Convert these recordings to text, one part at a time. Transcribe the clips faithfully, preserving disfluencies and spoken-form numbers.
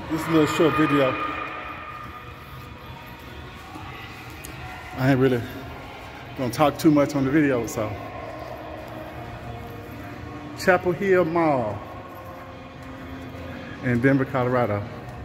This is a little short video. I ain't really gonna talk too much on the video, so. Chapel Hill Mall in Denver, Colorado.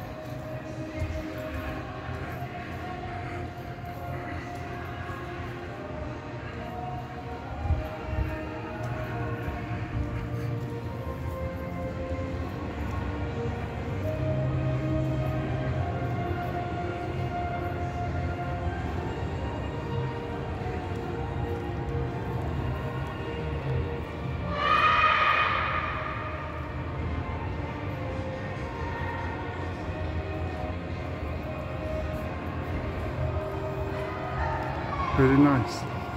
Pretty nice.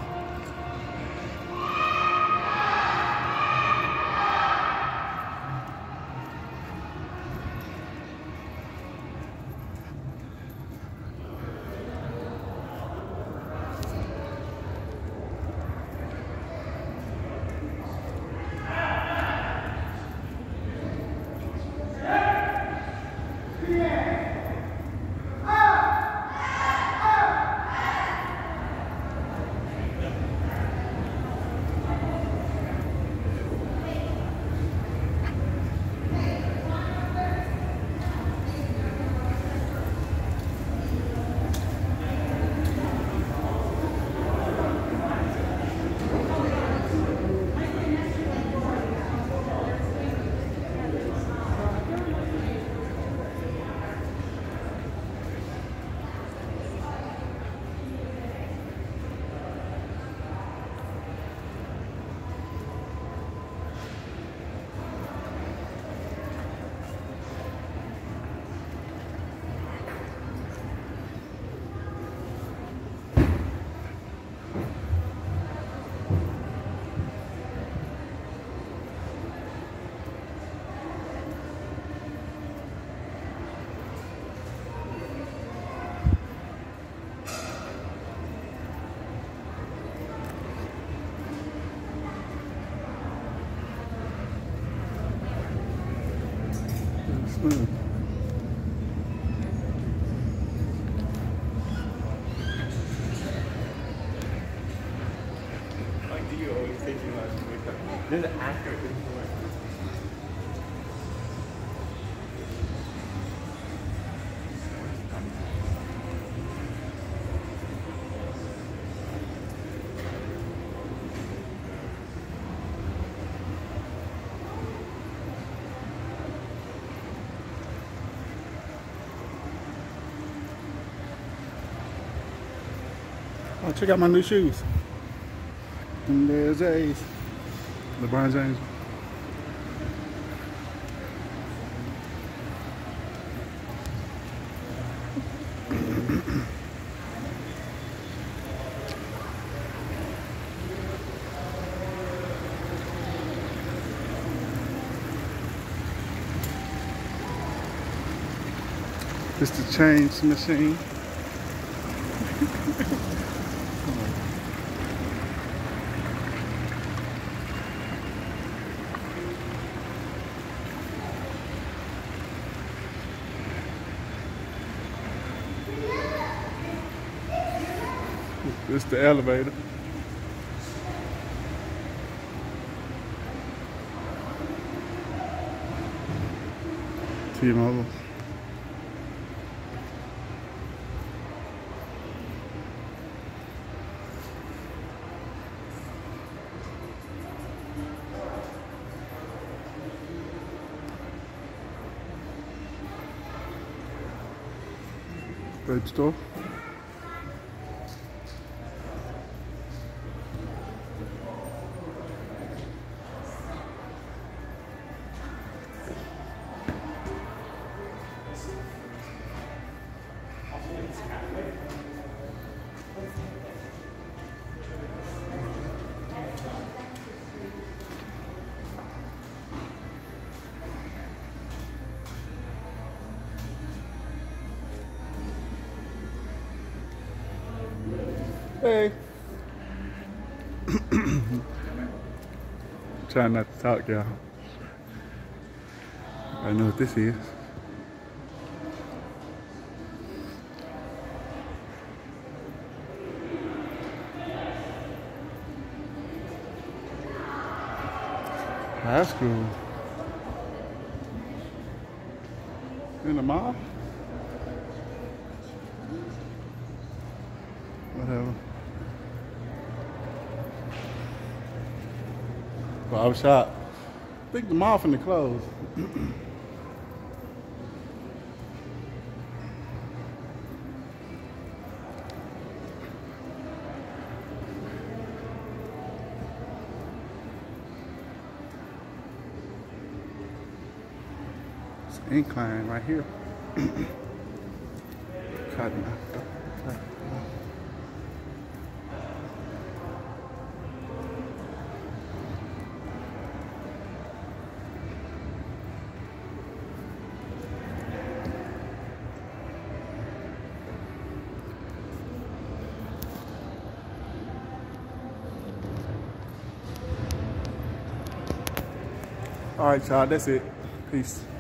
Mm. Like, do you always take your last wake up? Then the actor didn't work. Oh, check out my new shoes. And there's Jay's. LeBron James. This is the change machine. This is the elevator. T-Mobile. Vape store. Hey. Trying not to talk, y'all. I know what this is. That's cool. In the mall? Whatever. Barber shop. I think the mall finna close. It's an incline right here. Cutting out. All right, y'all, that's it. Peace.